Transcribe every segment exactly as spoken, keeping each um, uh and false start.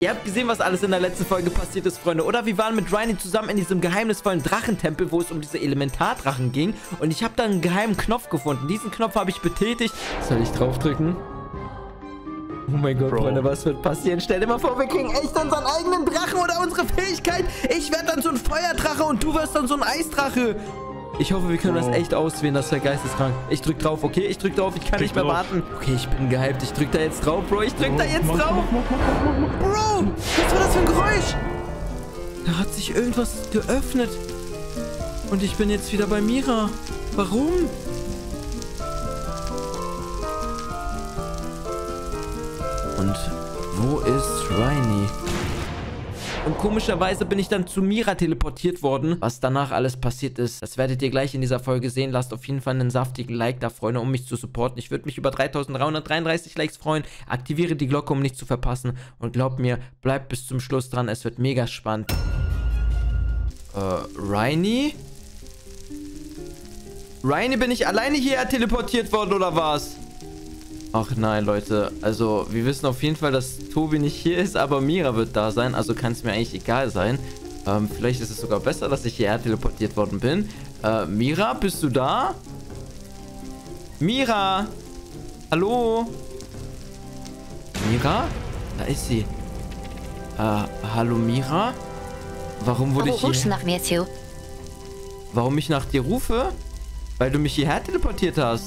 Ihr habt gesehen, was alles in der letzten Folge passiert ist, Freunde, oder? Wir waren mit Rhynie zusammen in diesem geheimnisvollen Drachentempel, wo es um diese Elementardrachen ging. Und ich habe da einen geheimen Knopf gefunden. Diesen Knopf habe ich betätigt. Soll ich draufdrücken? Oh mein Gott, Bro. Freunde, was wird passieren? Stell dir mal vor, wir kriegen echt unseren eigenen Drachen oder unsere Fähigkeit. Ich werde dann so ein Feuerdrache und du wirst dann so ein Eisdrache. Ich hoffe, wir können oh. das echt auswählen. Das wäre geisteskrank. Ich drück drauf, okay? Ich drück drauf. Ich kann drück nicht mehr drauf. warten. Okay, ich bin gehypt. Ich drück da jetzt drauf, Bro. Ich drück oh, da jetzt mach, drauf. Mach, mach, mach, mach, mach. Bro, was war das für ein Geräusch? Da hat sich irgendwas geöffnet. Und ich bin jetzt wieder bei Mira. Warum? Und wo ist Rhynie? Und komischerweise bin ich dann zu Mira teleportiert worden. Was danach alles passiert ist, das werdet ihr gleich in dieser Folge sehen. Lasst auf jeden Fall einen saftigen Like da, Freunde, um mich zu supporten. Ich würde mich über dreitausenddreihundertdreiunddreißig Likes freuen. Aktiviere die Glocke, um nichts zu verpassen. Und glaubt mir, bleibt bis zum Schluss dran. Es wird mega spannend. Äh, Rhynie? Rhynie, bin ich alleine hierher teleportiert worden, oder was? Ach nein, Leute. Also, wir wissen auf jeden Fall, dass Tobi nicht hier ist, aber Mira wird da sein. Also kann es mir eigentlich egal sein. Ähm, vielleicht ist es sogar besser, dass ich hierher teleportiert worden bin. Äh, Mira, bist du da? Mira! Hallo? Mira? Da ist sie. Äh, hallo Mira? Warum wurde ich hier... Rufst du nach mir zu? Warum ich nach dir rufe? Weil du mich hierher teleportiert hast.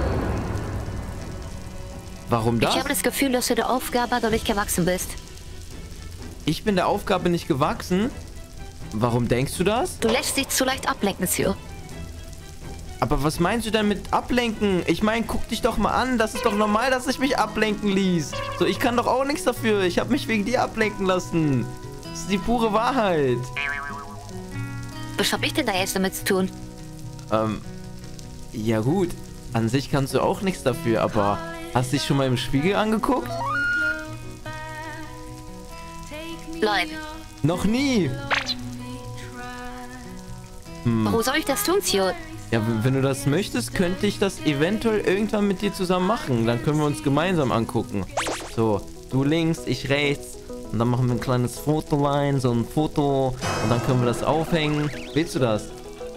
Warum das? Ich habe das Gefühl, dass du der Aufgabe noch nicht gewachsen bist. Ich bin der Aufgabe nicht gewachsen? Warum denkst du das? Du lässt dich zu leicht ablenken, Sio. Aber was meinst du denn mit ablenken? Ich meine, guck dich doch mal an. Das ist doch normal, dass ich mich ablenken ließ. So, ich kann doch auch nichts dafür. Ich habe mich wegen dir ablenken lassen. Das ist die pure Wahrheit. Was hab ich denn da jetzt damit zu tun? Ähm, ja gut. An sich kannst du auch nichts dafür, aber... Hast du dich schon mal im Spiegel angeguckt? Nein. Noch nie. Hm. Warum soll ich das tun, Sio? Ja, wenn du das möchtest, könnte ich das eventuell irgendwann mit dir zusammen machen. Dann können wir uns gemeinsam angucken. So, du links, ich rechts. Und dann machen wir ein kleines Fotoline, so ein Foto. Und dann können wir das aufhängen. Willst du das?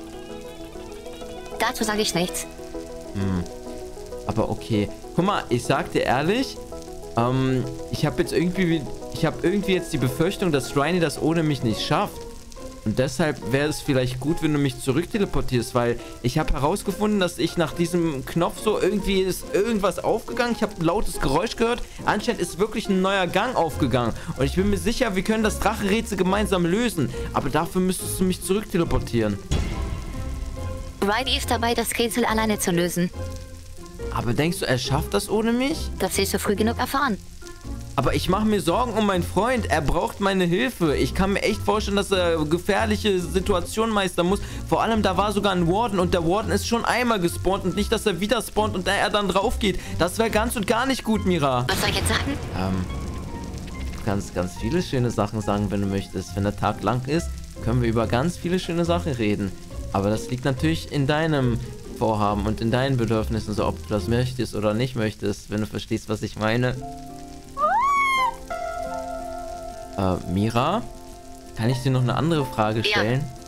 Dazu sage ich nichts. Hm. Aber okay. Guck mal, ich sag dir ehrlich, ähm, ich habe jetzt irgendwie, ich habe irgendwie jetzt die Befürchtung, dass Rhynie das ohne mich nicht schafft. Und deshalb wäre es vielleicht gut, wenn du mich zurückteleportierst, weil ich habe herausgefunden, dass ich nach diesem Knopf so irgendwie ist irgendwas aufgegangen. Ich habe ein lautes Geräusch gehört. Anscheinend ist wirklich ein neuer Gang aufgegangen. Und ich bin mir sicher, wir können das Drachenrätsel gemeinsam lösen. Aber dafür müsstest du mich zurückteleportieren. Rhynie ist dabei, das Rätsel alleine zu lösen. Aber denkst du, er schafft das ohne mich? Das wirst du früh genug erfahren. Aber ich mache mir Sorgen um meinen Freund. Er braucht meine Hilfe. Ich kann mir echt vorstellen, dass er gefährliche Situationen meistern muss. Vor allem, da war sogar ein Warden und der Warden ist schon einmal gespawnt und nicht, dass er wieder spawnt und er dann drauf geht. Das wäre ganz und gar nicht gut, Mira. Was soll ich jetzt sagen? Ähm, du kannst ganz viele schöne Sachen sagen, wenn du möchtest. Wenn der Tag lang ist, können wir über ganz viele schöne Sachen reden. Aber das liegt natürlich in deinem Vorhaben und in deinen Bedürfnissen, so ob du das möchtest oder nicht möchtest, wenn du verstehst, was ich meine. Äh, Mira, kann ich dir noch eine andere Frage stellen? Ja.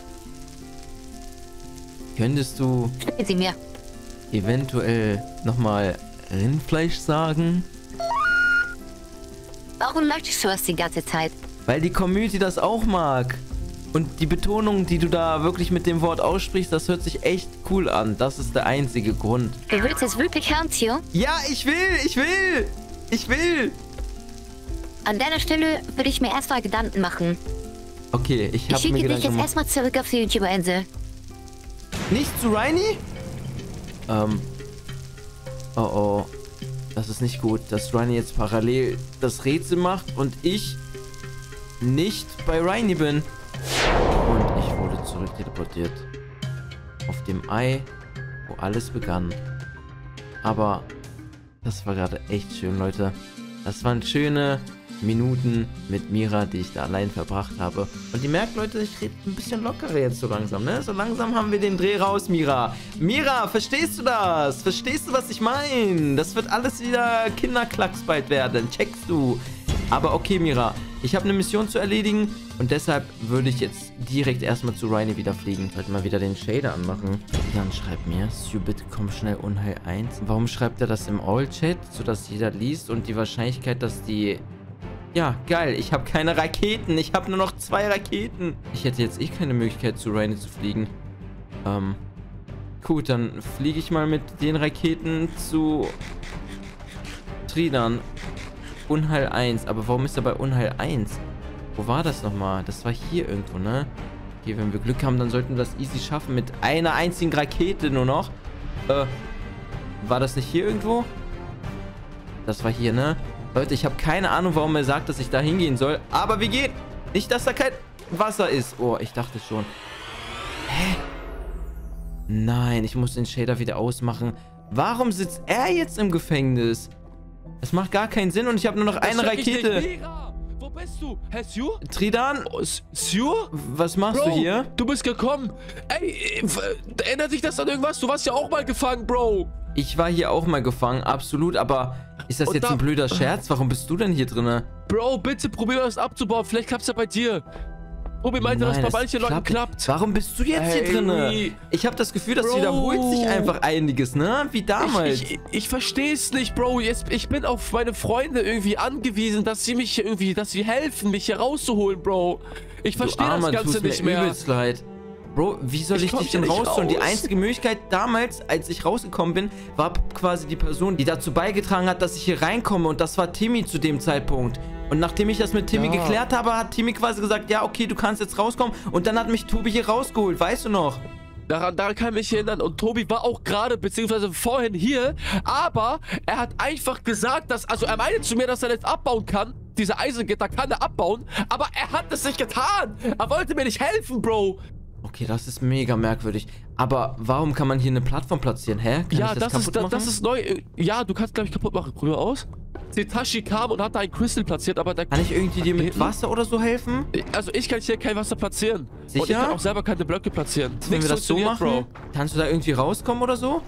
Könntest du Stellen Sie mir. eventuell nochmal Rindfleisch sagen? Warum leuchtest du das die ganze Zeit? Weil die Community das auch mag. Und die Betonung, die du da wirklich mit dem Wort aussprichst, das hört sich echt cool an. Das ist der einzige Grund. Du willst es wirklich hören, Sio? Ja, ich will, ich will, ich will. An deiner Stelle würde ich mir erstmal Gedanken machen. Okay, ich habe mir Ich schicke Gedanken dich jetzt erstmal zurück auf die YouTuber-Insel. Nicht zu Rhynie? Ähm. Oh oh. Das ist nicht gut, dass Rhynie jetzt parallel das Rätsel macht und ich nicht bei Rhynie bin. Und ich wurde zurückteleportiert. Auf dem Ei, wo alles begann. Aber das war gerade echt schön, Leute. Das waren schöne Minuten mit Mira, die ich da allein verbracht habe. Und ihr merkt, Leute, ich rede ein bisschen lockerer jetzt so langsam, ne? So langsam haben wir den Dreh raus, Mira. Mira, verstehst du das? Verstehst du, was ich meine? Das wird alles wieder Kinderklacks bald werden. Checkst du? Aber okay, Mira. Ich habe eine Mission zu erledigen und deshalb würde ich jetzt direkt erstmal zu Riley wieder fliegen. Sollte mal wieder den Shader anmachen. Dann schreibt mir, Subit, komm schnell, Unheil eins. Warum schreibt er das im All-Chat, sodass jeder liest und die Wahrscheinlichkeit, dass die... Ja, geil. Ich habe keine Raketen. Ich habe nur noch zwei Raketen. Ich hätte jetzt eh keine Möglichkeit, zu Riley zu fliegen. Ähm... Gut, dann fliege ich mal mit den Raketen zu Tridan. Unheil eins. Aber warum ist er bei Unheil eins? Wo war das nochmal? Das war hier irgendwo, ne? Okay, wenn wir Glück haben, dann sollten wir das easy schaffen mit einer einzigen Rakete nur noch. Äh, war das nicht hier irgendwo? Das war hier, ne? Leute, ich habe keine Ahnung, warum er sagt, dass ich da hingehen soll. Aber wir gehen. Nicht, dass da kein Wasser ist. Oh, ich dachte schon. Hä? Nein, ich muss den Shader wieder ausmachen. Warum sitzt er jetzt im Gefängnis? Das macht gar keinen Sinn und ich habe nur noch das eine Rakete. Wo bist du? Herr Sue? Tridan? Oh, Sue? Was machst Bro, du hier? Du bist gekommen. Ey, erinnert sich das an irgendwas? Du warst ja auch mal gefangen, Bro. Ich war hier auch mal gefangen, absolut. Aber ist das und jetzt da, ein blöder Scherz? Warum bist du denn hier drin? Bro, bitte probier das abzubauen. Vielleicht klappt es ja bei dir. Tobi meinte, dass bei manchen Leuten klappt. Warum bist du jetzt hey, hier drin? Ich habe das Gefühl, das Bro. wiederholt sich einfach einiges, ne? Wie damals. Ich, ich, ich verstehe es nicht, Bro. Jetzt, ich bin auf meine Freunde irgendwie angewiesen, dass sie mich irgendwie, dass sie helfen, mich hier rauszuholen, Bro. Ich verstehe das Ganze nicht mehr. Übelst leid. Bro, wie soll ich, ich dich denn rausholen? Raus. Die einzige Möglichkeit damals, als ich rausgekommen bin, war quasi die Person, die dazu beigetragen hat, dass ich hier reinkomme. Und das war Timmy zu dem Zeitpunkt. Und nachdem ich das mit Timmy ja. geklärt habe, hat Timmy quasi gesagt, ja, okay, du kannst jetzt rauskommen. Und dann hat mich Tobi hier rausgeholt, weißt du noch? Daran, daran kann ich mich erinnern. Und Tobi war auch gerade, beziehungsweise vorhin hier. Aber er hat einfach gesagt, dass, also er meinte zu mir, dass er jetzt abbauen kann. Diese Eisengitter kann er abbauen. Aber er hat es nicht getan. Er wollte mir nicht helfen, Bro. Okay, das ist mega merkwürdig. Aber warum kann man hier eine Plattform platzieren? Hä? Kann ja, ich das, das, kaputt ist, das, machen? das ist neu. Ja, du kannst, glaube ich, kaputt machen. Probier aus. Setashi kam und hat da ein Crystal platziert, aber der... Kann ich irgendwie dir mit Wasser oder so helfen? Also ich kann hier kein Wasser platzieren. Sicher? Und ich kann auch selber keine Blöcke platzieren. Wenn wir das so machen, Bro. Kannst du da irgendwie rauskommen oder so?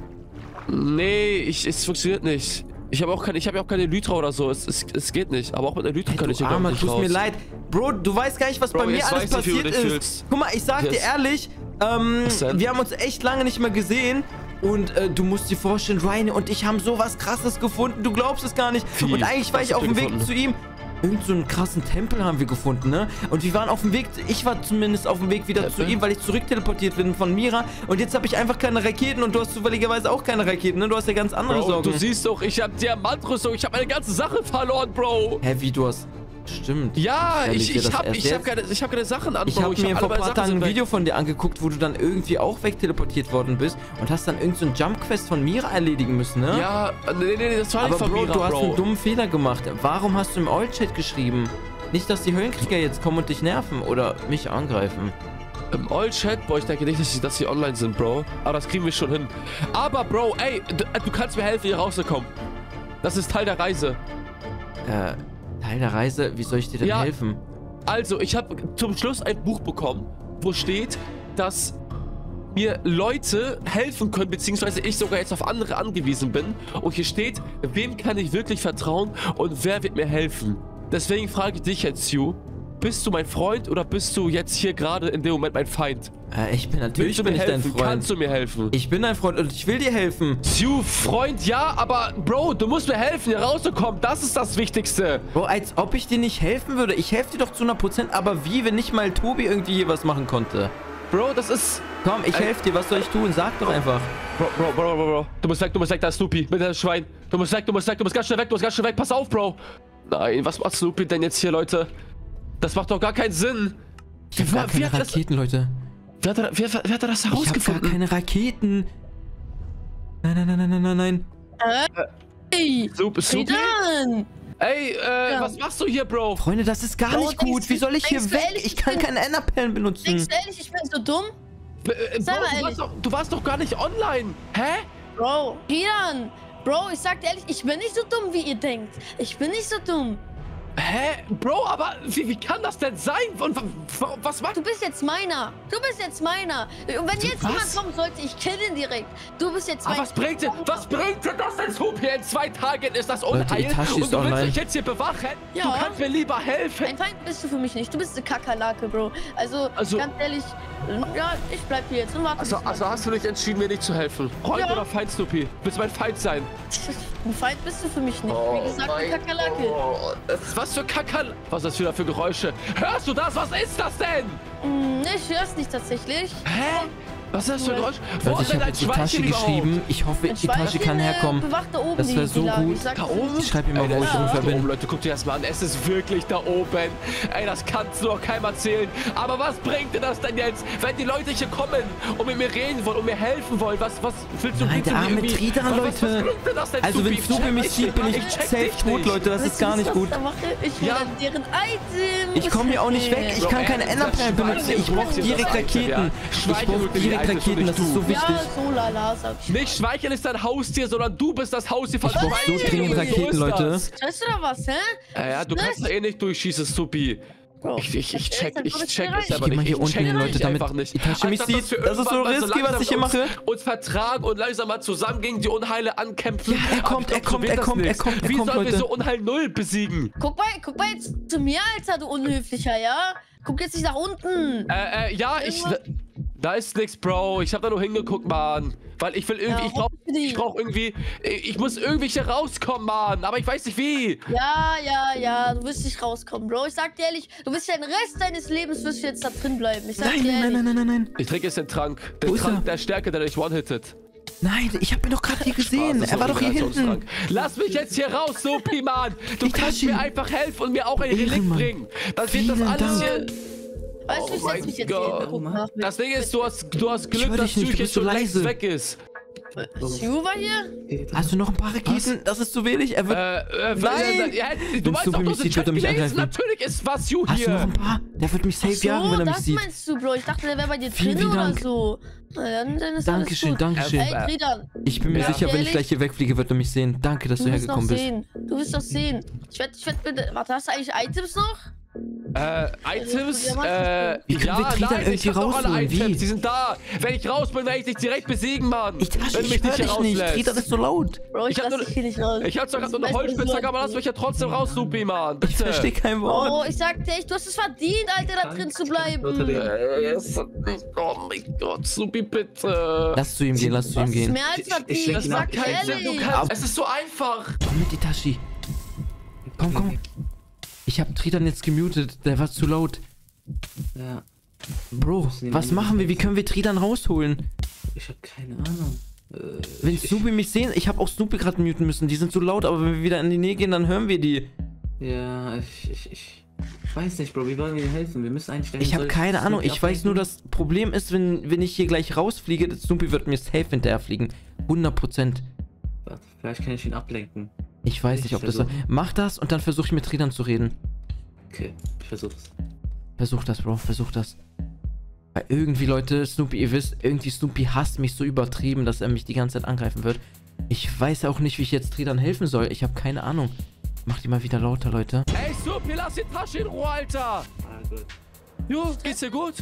Nee, ich, es funktioniert nicht. Ich habe auch keine, ich habe ja auch keine Elytra oder so. Es, es, es geht nicht. Aber auch mit Elytra hey, kann ich hier gar nicht raus. Tut mir leid. Bro, du weißt gar nicht, was Bro, bei mir alles passiert ist. Fühlst. Guck mal, ich sag yes. dir ehrlich, ähm, wir haben uns echt lange nicht mehr gesehen. Und äh, du musst dir vorstellen, Ryan und ich haben sowas Krasses gefunden. Du glaubst es gar nicht. Wie? Und eigentlich war was ich auf dem Weg gefunden? zu ihm. Irgend so einen krassen Tempel haben wir gefunden, ne? Und wir waren auf dem Weg, ich war zumindest auf dem Weg wieder Tempel? zu ihm, weil ich zurückteleportiert bin von Mira. Und jetzt habe ich einfach keine Raketen und du hast zufälligerweise auch keine Raketen, ne? Du hast ja ganz andere Bro, Sorgen. Du siehst doch, ich habe Diamantrüstung, ich habe meine ganze Sache verloren, Bro. Hä, wie, du hast... Stimmt. Ja, ich, ich habe ich hab keine, hab keine Sachen an, Ich habe mir hab vor ein paar Tagen ein Video von dir angeguckt, wo du dann irgendwie auch wegteleportiert worden bist und hast dann irgend so einen Jump-Quest von Mira erledigen müssen, ne? Ja, nee, nee, nee, das war nicht von Bro, Mira, du hast Bro. einen dummen Fehler gemacht. Warum hast du im All-Chat geschrieben? Nicht, dass die Höllenkrieger jetzt kommen und dich nerven oder mich angreifen. Im All-Chat? Boah, ich denke nicht, dass sie, dass sie online sind, Bro. Aber das kriegen wir schon hin. Aber, Bro, ey, du, du kannst mir helfen, hier rauszukommen. Das ist Teil der Reise. Äh... Teil der Reise? Wie soll ich dir denn ja, helfen? Also, ich habe zum Schluss ein Buch bekommen, wo steht, dass mir Leute helfen können, beziehungsweise ich sogar jetzt auf andere angewiesen bin. Und hier steht, wem kann ich wirklich vertrauen und wer wird mir helfen? Deswegen frage ich dich jetzt, Sue, bist du mein Freund oder bist du jetzt hier gerade in dem Moment mein Feind? Äh, ich bin natürlich bin ich dein Freund. Kannst du mir helfen? Ich bin dein Freund und ich will dir helfen. Sue, Freund, ja, aber Bro, du musst mir helfen, hier rauszukommen. Das ist das Wichtigste. Bro, als ob ich dir nicht helfen würde. Ich helfe dir doch zu hundert Prozent, aber wie, wenn nicht mal Tobi irgendwie hier was machen konnte? Bro, das ist... Komm, ich helfe dir. Was soll ich tun? Sag doch einfach. Bro, Bro, Bro, Bro, Bro. Du musst weg, du musst weg, da ist Snoopy. Mit dem Schwein. Du musst weg, du musst weg, du musst ganz schnell weg, du musst ganz schnell weg. Pass auf, Bro. Nein, was macht Snoopy denn jetzt hier, Leute? Das macht doch gar keinen Sinn. Ich hab gar keine Raketen, Leute. Wer hat, wer, wer hat das herausgefunden? Ich hab gar keine Raketen. Nein, nein, nein, nein, nein, nein. Ey, Super, super. Ey, äh, ja. was machst du hier, Bro? Freunde, das ist gar Bro, nicht gut. denkst, Wie soll ich hier weg? Ehrlich, ich kann keine Enderperlen benutzen. Denkst du ehrlich, ich bin so dumm? Äh, Bro, du warst, doch, du warst doch gar nicht online. Hä? Bro, Rian. Bro, ich sag dir ehrlich, ich bin nicht so dumm, wie ihr denkt. Ich bin nicht so dumm. Hä? Bro, aber wie, wie kann das denn sein? Und was macht... Du bist jetzt meiner. Du bist jetzt meiner. Und wenn jetzt Was? jemand kommen sollte, ich kill ihn direkt. Du bist jetzt Aber mein... was bringt denn, was bringt denn das denn, Supi? In zwei Tagen ist das Leute, Unheil Itachi und ist du willst online. mich jetzt hier bewachen? Ja. Du kannst mir lieber helfen. Ein Feind bist du für mich nicht. Du bist eine Kakerlake, Bro. Also, Also- ganz ehrlich, ja, ich bleib hier jetzt und warte. Also, bis also hast du dich entschieden, mir nicht zu helfen? Freund Ja. oder Feind, Supi? Willst du mein Feind sein? Ein Feind bist du für mich nicht. Oh Wie gesagt, eine Kakerlake. Was für Kackern? Was ist das wieder für Geräusche? Hörst du das? Was ist das denn? Hm, ich hör's nicht tatsächlich. Hä? Was ist das für ein Geräusch? Wo Leute, ist ich denn habe dein jetzt Itachi Schweinchen geschrieben. überhaupt? Ich hoffe, Ein Itachi Schweinchen, kann äh, herkommen. bewacht da oben Das die- wär die so Lage. gut. Ich sag Da dir. oben? Ich schreibe ihm mal, Ey, wo das ich ist ungefähr da oben, bin. Leute, guckt dir das mal an. Es ist wirklich da oben. Ey, das kannst du doch keinem erzählen. Aber was bringt dir das denn jetzt, wenn die Leute hier kommen und mit mir reden wollen und mir helfen wollen? Was, was willst du Nein, willst du der mir arme irgendwie- Tridan, was, was, Leute. was bringt dir das denn, Also, wenn Supi? Snoopy check mich dich sieht, bin ich nicht. check safe dich tot, nicht. Leute. Das ist Weißt du, gar was nicht ich gut. da mache? Ich will Ja. dann deren Item. Ich komme hier auch nicht weg. Ich kann keine Enderperlen benutzen. Ich brauche direkt Raketen. Ich brauche direkt Raketen. Das ist so wichtig. Ja, so lala, sag ich. Nicht Schweicheln ist dein Haustier, sondern du bist das Haustier von Ich brauch so Schweicheln. dringend So Raketen, ist Leute. das. Weißt du da was, hä? Ja, ja, du kannst da eh nicht durchschießen, Supi. Bro, Ich, ich, ich das check, ist ich einfach check nicht es bereit. aber Ich geh mal nicht. hier Ich unten check hin, Leute, dich damit einfach nicht. Itachi mich Als dass sieht. wir Das ist so irgendwann mal risky, was langsam ich hier uns, mache. Uns vertragen und langsam mal zusammen gegen die Unheile ankämpfen. Ja, er Aber kommt, ich er glaub, so kommt, wird er das kommt, er nichts. kommt, er Wie kommt, sollen wir Leute. so Unheil null besiegen? Guck mal, guck mal jetzt zu mir, Alter, du Unhöflicher, ja? Guck jetzt nicht nach unten. Äh, äh, ja, ich... Da ist nix, Bro. Ich hab da nur hingeguckt, Mann. Weil ich will irgendwie... Ja, ich brauch, ich brauch irgendwie... Ich muss irgendwie hier rauskommen, Mann. Aber ich weiß nicht wie. Ja, ja, ja, du wirst nicht rauskommen, Bro. Ich sag dir ehrlich, du wirst ja den Rest deines Lebens wirst du jetzt da drin bleiben. Ich sag Nein, dir nein, ehrlich. nein, nein, nein, nein. Ich trinke jetzt den Trank. Wo Den ist Trank er? der Stärke, der dich one-hittet. Nein, ich habe ihn doch gerade hier gesehen. Das ist Er war so doch hier ein hinten. Trank. Lass mich jetzt hier raus, Supi, Mann. Du kannst Itachi. mir einfach helfen und mir auch ein Relikt Ehrenmann. bringen. Das wird das Vielen alles Dank. hier... Weißt Oh du, ich mein setz mich jetzt Gott. hier hin. Guck mal. Das Ding ist, du hast, du hast Ich Glück, hör dass dich nicht, du Psyche bist so schon längst leise. weg ist. Stu war hier? Hast du noch ein paar Raketen? Das ist zu wenig. Er wird. Äh, äh, Nein! Ja, du Wenn weißt Supi doch, du mich hast den sieht, Chat wird er mich gelesen. angreifen. Natürlich ist was you Hast du noch hier. ein paar? Der wird mich safe So, jagen, wenn er mich das sieht. meinst du, Bro. Ich dachte, der wäre bei dir Vielen, drin vielen oder Dank. so. Na, dann, dann ist Dankeschön, alles gut. Dankeschön. Ey, Tridan, Ich bin mir Ja. sicher, wenn ich Ehrlich? gleich hier wegfliege, wird er mich sehen. Danke, dass du du wirst noch hergekommen bist. sehen. Du wirst doch sehen. Ich werd, ich werd bitte... Warte, hast du eigentlich Items noch? Äh, Items? Ja, was Äh, Wie können ja, wir Tridan nein, ich irgendwie hab doch alle rausholen? Wie? Items, die sind da. Wenn ich raus bin, werde ich dich direkt besiegen, Mann. Ich, wenn du ich mich hör nicht hier dich nicht. rauslässt. Tridan ist so laut. Bro, ich, Ich hab lass nur- dich hier nicht raus. Ich hab zwar gerade so eine Das ist Holzspitzhacke, aber lass mich ja trotzdem raus, Supi, Mann. Bitte. Ich verstehe kein Wort. Oh, ich sag dir echt, du hast es verdient, Alter, da drin zu bleiben. Äh, es hat nicht- Oh mein Gott, Supi, bitte. Lass zu ihm gehen, lass zu ihm Das ist gehen. mehr als Ich- ich verdient, leg ich ihn sag ab. dir Kein Sinn, du ehrlich. kannst. Es ist so einfach. Komm mit, Itachi. Komm, komm. Ich hab Tridan jetzt gemutet. Der war zu laut. Ja, Bro, was machen wir? Wie können wir Tridan rausholen? ich hab keine Ahnung. Äh, Wenn ich, Snoopy mich sehen, ich habe auch Snoopy gerade muten müssen. Die sind so laut, aber wenn wir wieder in die Nähe gehen, dann hören wir die. ja, ich, ich, ich weiß nicht, Bro. Wie wollen wir dir helfen? Wir müssen eigentlich... Ich habe keine Ahnung. Ich weiß nur, das Problem ist, wenn, wenn ich hier gleich rausfliege, Snoopy wird mir safe hinterherfliegen. hundert Prozent. Warte, vielleicht kann ich ihn ablenken. Ich weiß Ich nicht, ob das... versuch. Mach das und dann versuche ich mit Tridan zu reden. Okay, ich versuch's. Versuch das, Bro. Versuch das. Weil irgendwie, Leute, Snoopy, ihr wisst, irgendwie Snoopy hasst mich so übertrieben, dass er mich die ganze Zeit angreifen wird. Ich weiß auch nicht, wie ich jetzt Tridan helfen soll. Ich habe keine Ahnung. Mach die mal wieder lauter, Leute. Ey, Supi, lass die Tasche in Ruhe, Alter. Ah, gut. Jo, geht's dir gut?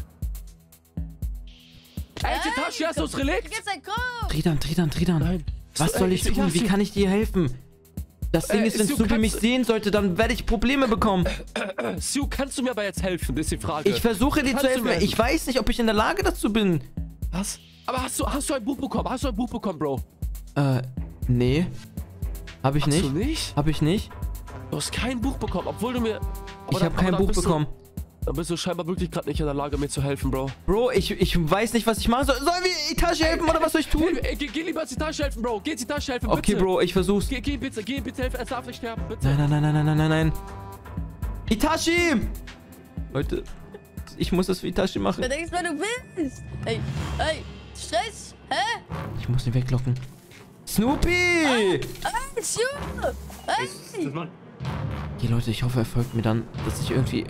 Ey, die Tasche, hast du das Relikt? Jetzt ein Kopf. Tridan, Tridan, Tridan. Nein. Was So, soll ey, ich ich tun? hab Wie sie- kann ich dir helfen? Das Ding Äh, ist, wenn du Snoopy mich kannst- sehen sollte, dann werde ich Probleme bekommen. Sue, kannst du mir aber jetzt helfen? Das ist die Frage. Ich versuche dir zu Kannst du helfen. mir- Ich weiß nicht, ob ich in der Lage dazu bin. Was? Aber hast du, hast du ein Buch bekommen? Hast du ein Buch bekommen, Bro? Äh, nee. Hab ich Hast nicht. du nicht? Hab ich nicht. Du hast kein Buch bekommen, obwohl du mir... Aber Ich dann- habe kein aber dann Buch bist bekommen. Du, dann bist du scheinbar wirklich gerade nicht in der Lage, mir zu helfen, Bro. Bro, ich, ich weiß nicht, was ich machen soll. Sollen wir Itachi helfen oder was soll ich tun? Hey, ey, geh, geh lieber ins Tasche helfen, Bro. Geh ins Tasche helfen, bitte. Okay, Bro, ich versuch's. Geh, geh bitte, geh bitte helfen. Er darf nicht sterben, bitte. Nein, nein, nein, nein, nein, nein, nein, nein. Itachi! Leute, ich muss das für Itachi machen. Wer denkst, wer du bist? Ey, ey, Stress? Hä? Ich muss ihn weglocken. Snoopy! Ey, Stu! Ey! Das Mann. Okay, Leute, ich hoffe, er folgt mir dann, dass ich irgendwie...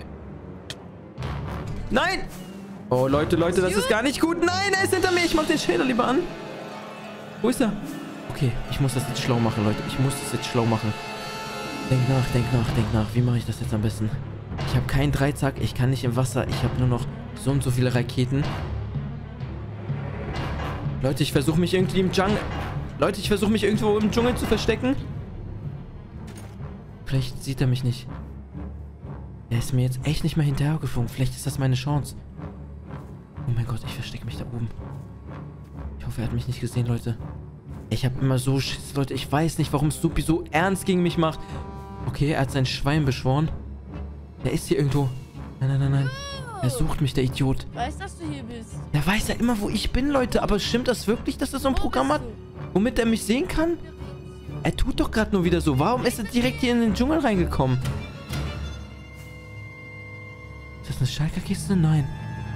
Nein! Oh, Leute, Leute, das ist gar nicht gut. Nein, er ist hinter mir. Ich mach den Shader lieber an. Wo ist er? Okay, ich muss das jetzt schlau machen, Leute. Ich muss das jetzt schlau machen. Denk nach, denk nach, denk nach. Wie mache ich das jetzt am besten? Ich habe keinen Dreizack, ich kann nicht im Wasser. Ich habe nur noch so und so viele Raketen. Leute, ich versuche mich irgendwie im Dschungel... Leute, ich versuche mich irgendwo im Dschungel zu verstecken. Vielleicht sieht er mich nicht. Er ist mir jetzt echt nicht mehr hinterhergeflogen. Vielleicht ist das meine Chance. Oh mein Gott, ich verstecke mich da oben. Ich hoffe, er hat mich nicht gesehen, Leute. Ich habe immer so Schiss, Leute. Ich weiß nicht, warum Snoopy so ernst gegen mich macht. Okay, er hat sein Schwein beschworen. Er ist hier irgendwo. Nein, nein, nein, nein. Er sucht mich, der Idiot. Weißt, dass du hier bist? Der weiß ja immer, wo ich bin, Leute. Aber stimmt das wirklich, dass er so ein Wo Programm bist hat, womit er mich sehen kann? Er tut doch gerade nur wieder so. Warum ist er direkt hier in den Dschungel reingekommen? Ist das eine Schalkerkiste? Nein.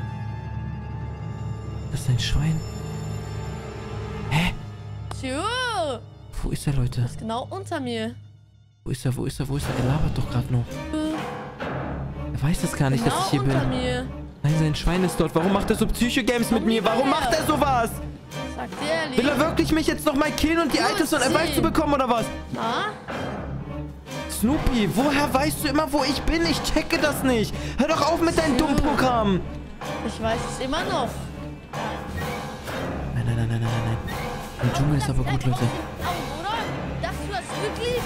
Das ist ein Schwein. Hä? Tja, Wo ist er, Leute? das ist genau unter mir. Wo ist er? Wo ist er? Wo ist er? Er labert doch gerade nur. Er weiß das gar nicht, Genau dass ich hier unter bin. mir. Nein, sein Schwein ist dort. Warum macht er so Psycho-Games mit mir? Warum macht er sowas? Sag dir ehrlich. Will er wirklich mich jetzt nochmal killen und die Items und Advice zu bekommen, oder was? Na? Snoopy, woher weißt du immer, wo ich bin? Ich checke das nicht. Hör doch auf mit deinem dummen Programm. Ich weiß es immer noch. Nein, nein, nein, nein, nein, nein. Im Dschungel ist aber gut, Leute. Augen, oder? Dachtest du das wirklich?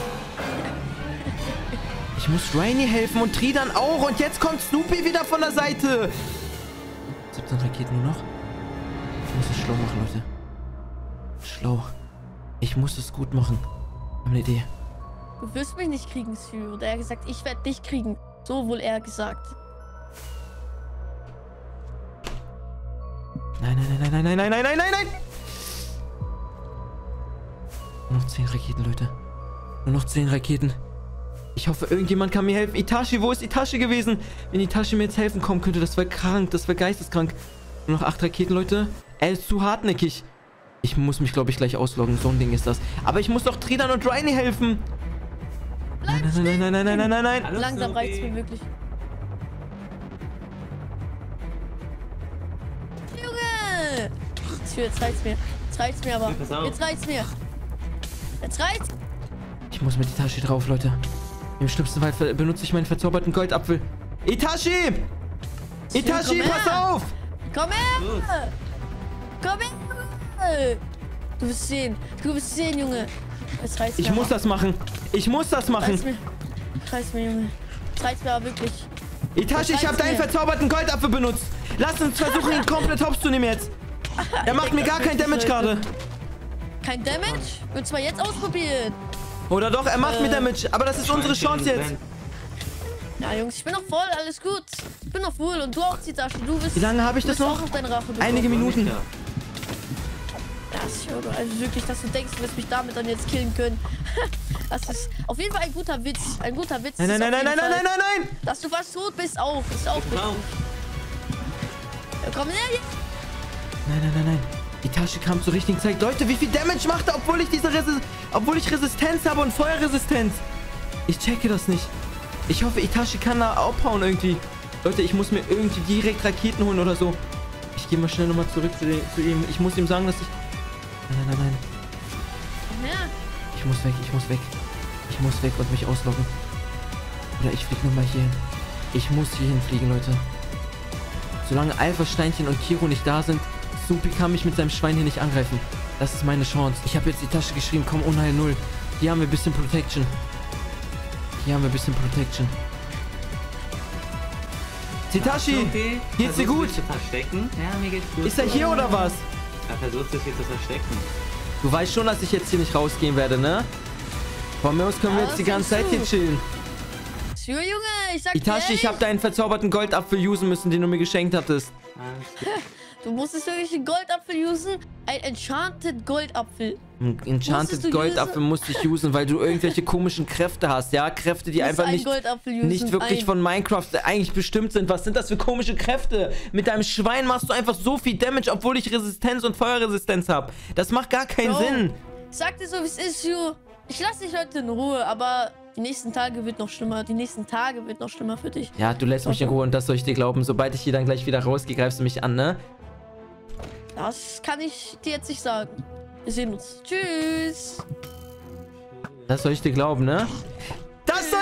Ich muss Rainy helfen und Tridan auch. Und jetzt kommt Snoopy wieder von der Seite. siebzehn Raketen nur noch. Ich muss es schlau machen, Leute. Schlau. Ich muss es gut machen. Ich habe eine Idee. Du wirst mich nicht kriegen, Sue. Und er hat gesagt, ich werde dich kriegen. So wohl er gesagt. Nein, nein, nein, nein, nein, nein, nein, nein, nein, nein. Nur noch zehn Raketen, Leute. Nur noch zehn Raketen. Ich hoffe, irgendjemand kann mir helfen. Itachi, wo ist Itachi gewesen? Wenn Itachi mir jetzt helfen kommen könnte, das wäre krank. Das wäre geisteskrank. Nur noch acht Raketen, Leute. Er ist zu hartnäckig. Ich muss mich, glaube ich, gleich ausloggen. So ein Ding ist das. Aber ich muss doch Tridan und Rainy helfen. Nein, nein, nein, nein, nein, nein, nein, nein, nein. Hallo, Langsam Snoopy. reicht's mir wirklich. Junge! Sue, jetzt reicht's mir. Jetzt reicht's mir aber. Pass auf. Jetzt reicht's mir. Jetzt reicht's. Ich muss mit Itachi drauf, Leute. Im schlimmsten Fall ver- benutze ich meinen verzauberten Goldapfel. Itachi! Itachi, komm pass her. auf! Komm her! Komm her! Du wirst sehen. Du wirst sehen, Junge. Jetzt reicht's mir. Ich muss aber. das machen. Ich muss das Reicht's machen. mir. Reicht's mir, Junge. Jetzt reicht's mir aber wirklich. Itachi, ich habe deinen mir. verzauberten Goldapfel benutzt. Lass uns versuchen, ihn komplett hops zu nehmen jetzt. Er macht mir gar kein Damage gerade. Kein Damage? Willst du mal jetzt ausprobieren? Oder doch, er macht mir Äh. Damage. Aber das ist unsere Chance jetzt. Ja, Jungs, ich bin noch voll, alles gut. Ich bin noch wohl und du auch, Zitashi. Du bist. Wie lange habe ich du das bist noch? auch auf deine Rache bekommen. Einige Minuten. Das, Junge, also wirklich, dass du denkst, du wirst mich damit dann jetzt killen können. Das ist auf jeden Fall ein guter Witz. Ein guter Witz. Nein, nein, ist nein, auf nein, nein, jeden nein, Fall. nein, nein. Dass du fast tot bist, auch. Ist auch Pass auf. Ja, komm her jetzt. Nein, nein, nein, nein. Itachi kam zur richtigen Zeit. Leute, wie viel Damage macht er, obwohl ich diese Resi obwohl ich Resistenz habe und Feuerresistenz? Ich checke das nicht. Ich hoffe, Itachi kann da abhauen irgendwie. Leute, ich muss mir irgendwie direkt Raketen holen oder so. Ich gehe mal schnell nochmal zurück zu, den, zu ihm. Ich muss ihm sagen, dass ich... Nein, nein, nein, nein. Komm her. Ich muss weg, ich muss weg. Ich muss weg und mich ausloggen. Oder ich fliege nochmal hier hin. Ich muss hier hinfliegen, Leute. Solange Alpha, Steinchen und Kiro nicht da sind, Snoopy kann mich mit seinem Schwein hier nicht angreifen. Das ist meine Chance. Ich habe jetzt die Tasche geschrieben, komm, Unheil null. Hier haben wir ein bisschen Protection. Hier haben wir ein bisschen Protection. Titashi, Okay, geht's dir versuchst gut? dich zu verstecken? Ja, mir geht's gut. Ist er hier oder was? Er versucht sich hier zu verstecken. Du weißt schon, dass ich jetzt hier nicht rausgehen werde, ne? Von mir aus können wir Ja, jetzt die das ganze Zeit denkst hier du. chillen. Tschüss, Junge, ich sag dir Itachi, ich habe ehrlich, deinen verzauberten Goldapfel usen müssen, den du mir geschenkt hattest. Alles gut. du musstest wirklich einen Goldapfel usen. Ein Enchanted Goldapfel. Ein Musstest Enchanted du Goldapfel usen? musste ich usen, weil du irgendwelche komischen Kräfte hast, ja? Kräfte, die Du musst einfach einen nicht, Goldapfel usen, nicht wirklich ein. von Minecraft eigentlich bestimmt sind. Was sind das für komische Kräfte? Mit deinem Schwein machst du einfach so viel Damage, obwohl ich Resistenz und Feuerresistenz habe. Das macht gar keinen Bro, Sinn. Ich sag dir so, wie es ist, Ju. Ich lass dich heute in Ruhe, aber die nächsten Tage wird noch schlimmer. Die nächsten Tage wird noch schlimmer für dich. Ja, du lässt mich in Ruhe und das soll ich dir glauben. Sobald ich hier dann gleich wieder rausgehe, greifst du mich an, ne? Das kann ich dir jetzt nicht sagen. Wir sehen uns. Tschüss. Das soll ich dir glauben, ne? Das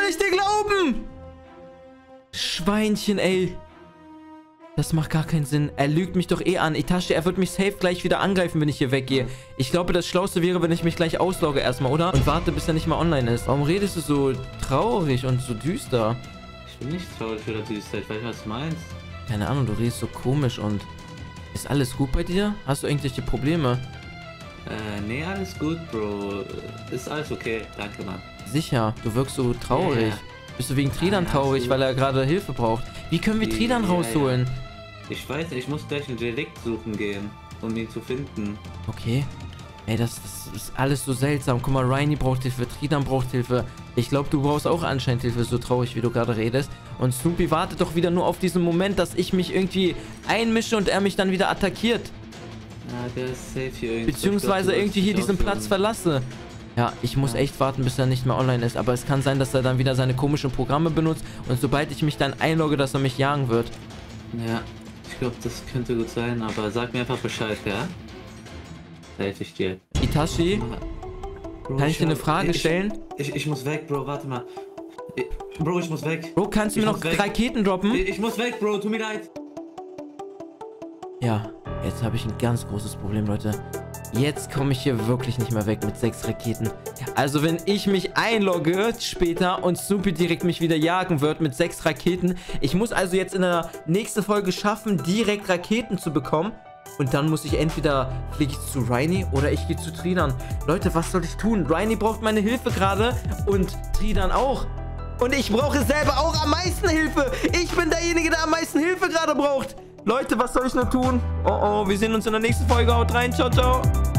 ich dir glauben? Schweinchen, ey. Das macht gar keinen Sinn. Er lügt mich doch eh an. Itachi, er wird mich safe gleich wieder angreifen, wenn ich hier weggehe. Ich glaube, das Schlauste wäre, wenn ich mich gleich auslogge erstmal, oder? Und warte, bis er nicht mal online ist. Warum redest du so traurig und so düster? Ich bin nicht traurig oder düster. Ich weiß, was du meinst. Keine Ahnung, du redest so komisch und... Ist alles gut bei dir? Hast du irgendwelche Probleme? Äh, nee, alles gut, Bro. Ist alles okay. Danke, Mann. Sicher, du wirkst so traurig. Yeah. Bist du wegen Tridan Ja, traurig, absolut. weil er gerade Hilfe braucht? Wie können wir Ja, Tridan ja, rausholen? Ich weiß, ich muss gleich einen Relikt suchen gehen, um ihn zu finden. Okay. Ey, das, das ist alles so seltsam. Guck mal, Rainy braucht Hilfe, Tridan braucht Hilfe. Ich glaube, du brauchst auch anscheinend Hilfe, so traurig, wie du gerade redest. Und Snoopy wartet doch wieder nur auf diesen Moment, dass ich mich irgendwie einmische und er mich dann wieder attackiert. Ja, der ist safe hier irgendwie. Beziehungsweise irgendwie hier diesen Platz verlasse. Ja, ich muss echt warten, bis er nicht mehr online ist. Aber es kann sein, dass er dann wieder seine komischen Programme benutzt. Und sobald ich mich dann einlogge, dass er mich jagen wird. Ja, ich glaube, das könnte gut sein, aber sag mir einfach Bescheid, ja? Da helfe ich dir. Itachi, Bro, kann ich dir eine hab- Frage ich, stellen? Ich, ich muss weg, Bro, warte mal. Ich, Bro, ich muss weg. Bro, kannst du Ich mir noch muss weg. Raketen droppen? Ich, ich muss weg, Bro, tut mir leid. Ja, jetzt habe ich ein ganz großes Problem, Leute. Jetzt komme ich hier wirklich nicht mehr weg mit sechs Raketen. Also wenn ich mich einlogge später und Snoopy direkt mich wieder jagen wird mit sechs Raketen. Ich muss also jetzt in der nächsten Folge schaffen, direkt Raketen zu bekommen. Und dann muss ich entweder fliege ich zu Rainy oder ich gehe zu Tridan. Leute, was soll ich tun? Rainy braucht meine Hilfe gerade und Tridan auch. Und ich brauche selber auch am meisten Hilfe. Ich bin derjenige, der am meisten Hilfe gerade braucht. Leute, was soll ich nur tun? Oh oh, wir sehen uns in der nächsten Folge. Haut rein, ciao, ciao.